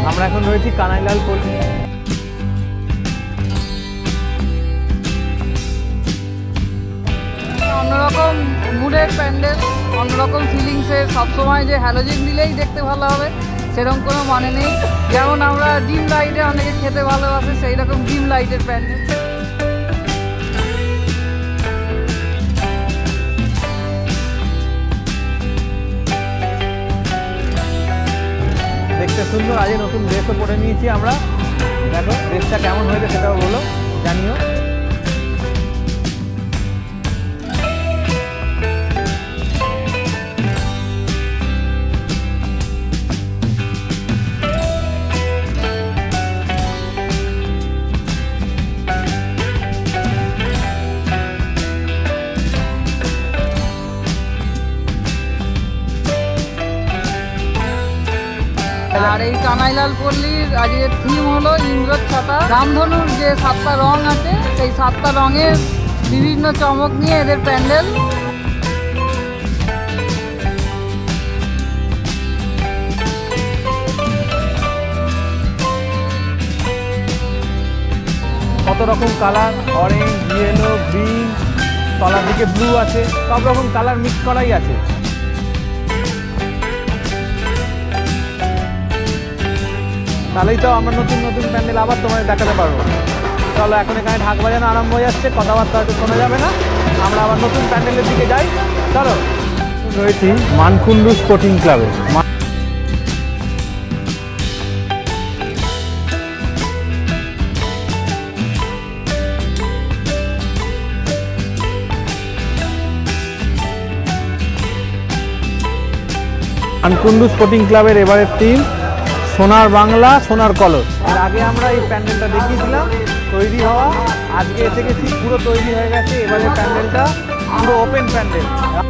আমরা এখন রয়েছি কানাইলাল পল্লী। অন্যরকম মুডের প্যান্ডেল, অন্যরকম ফিলিংসের। সবসময় যে হ্যালোজেন দিলেই দেখতে ভালো হবে সেরকম কোনো মানে নেই। যেমন আমরা ডিম লাইটে অনেকে খেতে ভালোবাসে, সেই রকম ডিম লাইটের প্যান্ডেল। দেখতে সুন্দর। আজ নতুন ড্রেসও পরে নিয়েছি আমরা। দেখো ড্রেসটা কেমন হয়েছে সেটাও বলো, জানিও। আর এই কানাইলাল পল্লীর আজকের থিম হলো ইন্দ্রর ছাতা। রামধনুর যে 7টা রং আছে সেই 7টা রঙের বিভিন্ন চমক নিয়ে এদের প্যান্ডেল। কত রকম কালার, অরেঞ্জ, ইয়েলো, গ্রিন, তলার দিকে ব্লু আছে, সব রকম কালার মিক্স করাই আছে। তাহলেই তো আমরা নতুন নতুন প্যান্ডেল আবার তোমাদের দেখাতে পারবো। চলো এখন এখানে ঢাক বাজানো আরম্ভ হয়ে যাচ্ছে, কথাবার্তা হয়তো শোনা যাবে না, আমরা আবার নতুন প্যান্ডেলের দিকে যাই। চলো, রয়েছি মানকুণ্ডু স্পোর্টিং ক্লাবে। মানকুণ্ডু স্পোর্টিং ক্লাবের এবারের থিম সোনার বাংলা, সোনার কলস। এর আগে আমরা এই প্যান্ডেলটা দেখিয়েছিলাম তৈরি হওয়া, আজকে এসে গেছি পুরো তৈরি হয়ে গেছে। এবারে প্যান্ডেলটা পুরো ওপেন প্যান্ডেল,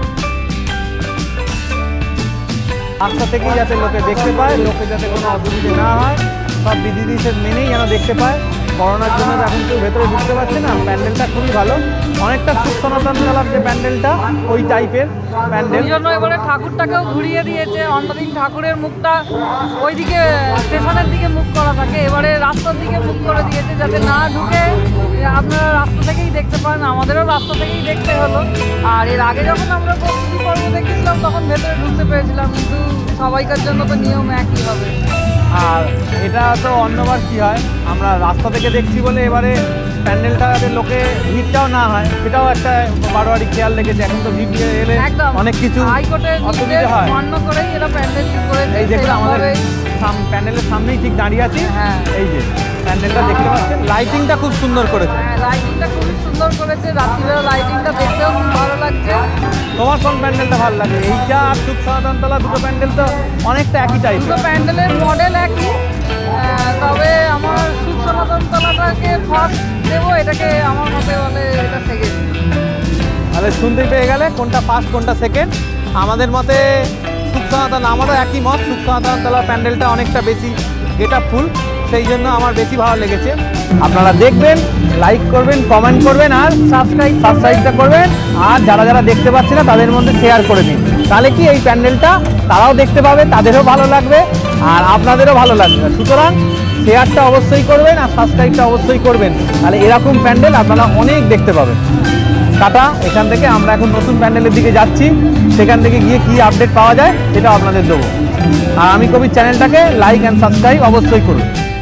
রাস্তা থেকেই যাতে লোকে দেখতে পায়, লোকে যাতে কোনো অসুবিধে না হয়, সব বিধিনিষেধ মেনেই যেন দেখতে পায়। করোনার জন্য এখন কেউ ভেতরে ঢুকতে পারছে না। প্যান্ডেলটা খুবই ভালো, অনেকটা সুখ সনাতন মেলার যে প্যান্ডেলটা ওই টাইপের প্যান্ডেল। এই জন্য এবারে ঠাকুরটাকেও ঘুরিয়ে দিয়েছে। অন্যদিন ঠাকুরের মুখটা ওইদিকে স্টেশনের দিকে মুখ করা থাকে, এবারে রাস্তার দিকে মুখ করে দিয়েছে যাতে না ঢুকে আপনারা রাস্তা থেকেই দেখতে পান। আমাদেরও রাস্তা থেকেই দেখতে হলো। আর এর আগে যখন আমরা প্রস্তুতি পর্ব দেখেছিলাম তখন ভেতরে ঢুকতে পেরেছিলাম, কিন্তু সবাইকার জন্য তো নিয়ম একই হবে। আর এটা তো অন্যবার কি হয়, আমরা রাস্তা থেকে দেখছি বলে এবারে প্যান্ডেলটাতে লোকে ভিড়টাও না হয়, সেটাও একটা বারোয়ারি খেয়াল রেখেছে। এখন তো ভিড় এলে অনেক কিছু অসুবিধা হয়। এই দেখুন আমাদের প্যান্ডেলের সামনেই ঠিক দাঁড়িয়ে আছি। হ্যাঁ, এই যে প্যান্ডেলটা দেখতে পাচ্ছেন, লাইটিংটা খুব সুন্দর করেছে। হ্যাঁ, লাইটিংটা খুবই সুন্দর করেছে। রাত্রিবেলা লাইটিংটা দেখতেও খুব ভালো লাগছে। তোমার কোন প্যান্ডেলটা ভালো লাগে? এইটা আর সুখ সনাতনতলা, দুটো প্যান্ডেল তো অনেকটা একই টাইপ। দুটো প্যান্ডেলের মডেল একই, তবে আমার সুখ সনাতনতলাটাকে ফার্স্ট দেবো, এটাকে আমার মতে বলে এটা সেকেন্ড। তাহলে শুনতেই পেয়ে গেলে কোনটা ফার্স্ট কোনটা সেকেন্ড। আমাদের মতে সুখ সনাতন, আমারও একই মত। সুখ সনাতনতলা প্যান্ডেলটা অনেকটা বেশি গেটআপ ফুল, সেই জন্য আমার বেশি ভালো লেগেছে। আপনারা দেখবেন, লাইক করবেন, কমেন্ট করবেন আর সাবস্ক্রাইবটা করবেন। আর যারা যারা দেখতে পাচ্ছে না তাদের মধ্যে শেয়ার করে দিন, তাহলে কি এই প্যান্ডেলটা তারাও দেখতে পাবে, তাদেরও ভালো লাগবে আর আপনাদেরও ভালো লাগবে। সুতরাং শেয়ারটা অবশ্যই করবেন আর সাবস্ক্রাইবটা অবশ্যই করবেন, তাহলে এরকম প্যান্ডেল আপনারা অনেক দেখতে পাবেন। টাটা। এখান থেকে আমরা এখন নতুন প্যান্ডেলের দিকে যাচ্ছি, সেখান থেকে গিয়ে কি আপডেট পাওয়া যায় সেটা আপনাদের দেবো। আর আমি কবির চ্যানেলটাকে লাইক অ্যান্ড সাবস্ক্রাইব অবশ্যই করুন।